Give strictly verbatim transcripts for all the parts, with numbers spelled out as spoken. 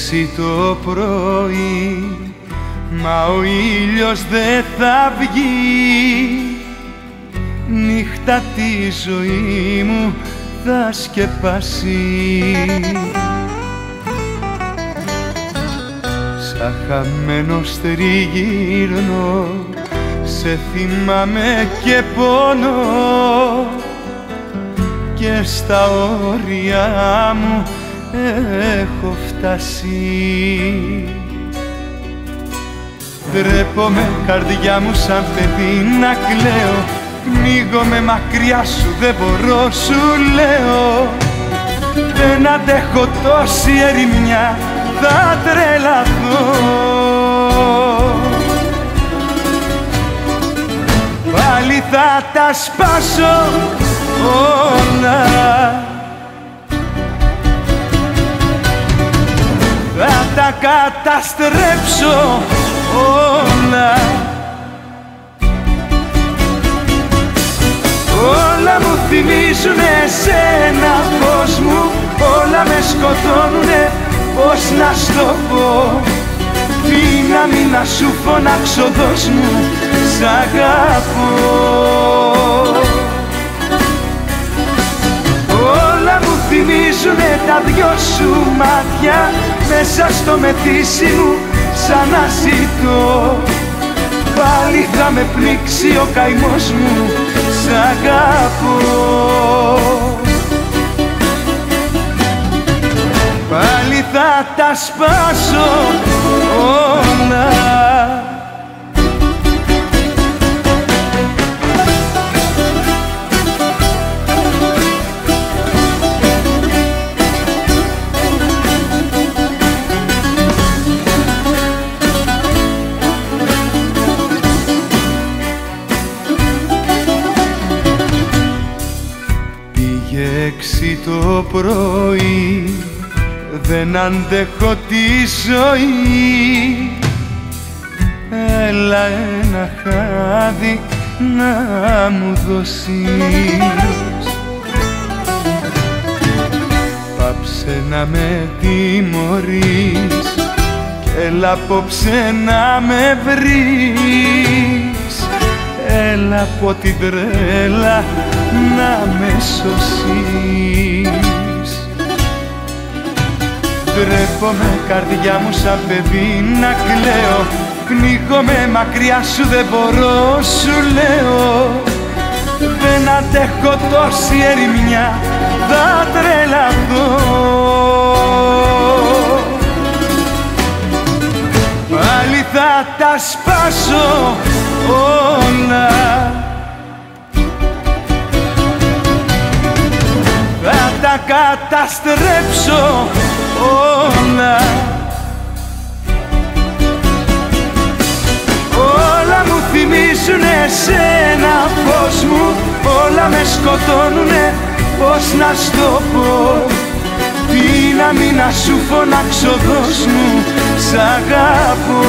έξι το πρωί, μα ο ήλιος δεν θα βγει. Νύχτα τη ζωή μου θα σκεπάσει. Σαν χαμένος τριγύρνω, σε θυμάμαι και πόνο, και στα όρια μου έχω φτάσει. Ντρέπομαι καρδιά μου σαν παιδί να κλαίω, πνίγομαι μακριά σου, δεν μπορώ σου λέω. Δεν αντέχω τόση ερημιά, θα τρελαθώ. Πάλι θα τα σπάσω όλα, θα τα καταστρέψω όλα. Όλα μου θυμίζουν εσένα, πώς μου, όλα με σκοτώνουνε, πώς να στο πω. Τι να μην να σου φωνάξω, δώσ' μου, σ' αγαπώ. Όλα μου θυμίζουνε τα δυο σου μάτια, μέσα στο μεθύσι μου σαν να ζητώ. Πάλι θα με πνίξει ο καημός μου, σ' αγαπώ. Πάλι θα τα σπάσω όλα. Έξι το πρωί, δεν αντέχω τη ζωή. Έλα ένα χάδι να μου δώσεις. Πάψε να με τιμωρείς κι έλα απόψε να με βρεις. Έλα από την τρέλα να με σώσεις. Ντρέπομαι καρδιά μου σαν παιδί να κλαίω, πνίγομαι μακριά σου, δεν μπορώ σου λέω. Δεν αντέχω τόση ερημιά, θα τρελαθώ. Πάλι θα τα σπάσω όλα, θα τα καταστρέψω όλα. Όλα μου θυμίζουν εσένα, πώς μου, όλα με σκοτώνουνε, πώς να στο πω. Τι να μην να σου φωνάξω, δώσ' μου, σ' αγαπώ.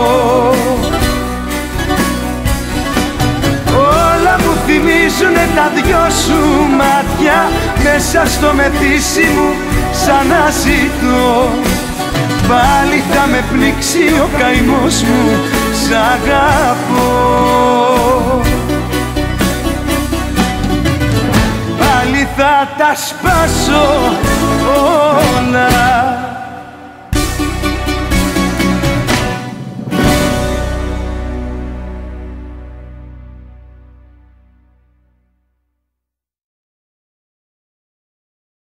Όλα μου θυμίζουνε τα δυο σου μάτια, μέσα στο μεθύσι μου σαν να ζητώ. Πάλι θα με πνίξει ο καημός μου, σ' αγαπώ. Πάλι θα τα σπάσω όλα.